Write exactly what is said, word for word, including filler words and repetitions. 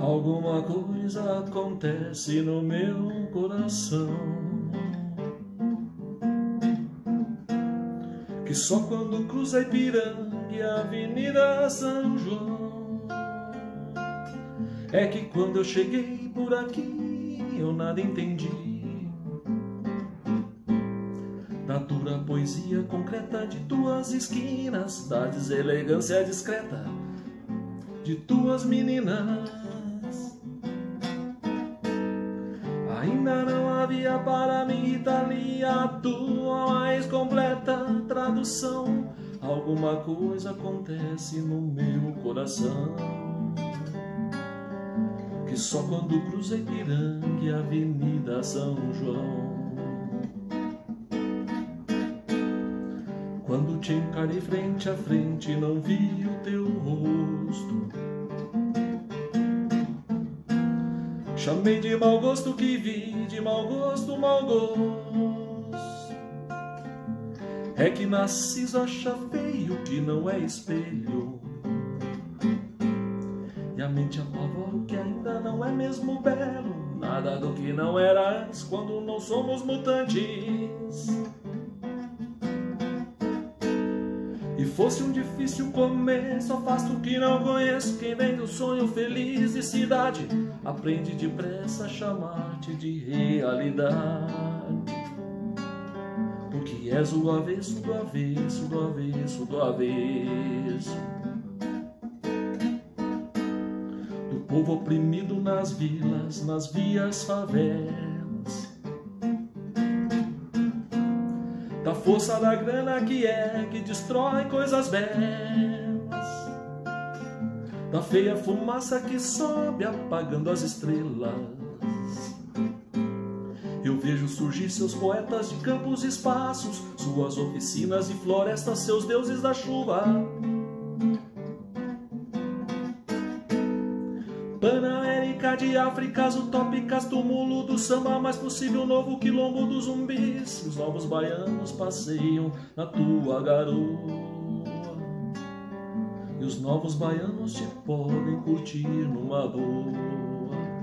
Alguma coisa acontece no meu coração, que só quando cruza Ipiranga e a Avenida São João, é que quando eu cheguei por aqui eu nada entendi da dura poesia concreta de tuas esquinas, da deselegância discreta de tuas meninas. Ainda não havia para mim, Itália, a tua mais completa tradução. Alguma coisa acontece no meu coração, que só quando cruza Ipiranga e a Avenida São João, quando te encarei frente a frente, não vi o teu rosto. Chamei de mau gosto que vi, de mau gosto, mau gosto. É que Narciso acha feio que não é espelho, e a mente apavora o que ainda não é mesmo belo. Nada do que não era antes quando não somos mutantes. E fosse um difícil começo, afasto o que não conheço. Quem vem do sonho feliz de cidade aprende depressa a chamar-te de realidade, porque és o avesso do avesso, do avesso, do avesso, do povo oprimido nas vilas, nas vias, favelas, da força da grana que é, que destrói coisas belas, da feia fumaça que sobe apagando as estrelas. Eu vejo surgir seus poetas de campos e espaços, suas oficinas e florestas, seus deuses da chuva. Panamérica de Áfricas utópicas, túmulo do samba mais possível, novo quilombo dos zumbis. Os novos baianos passeiam na tua garoa, e os novos baianos te podem curtir numa boa.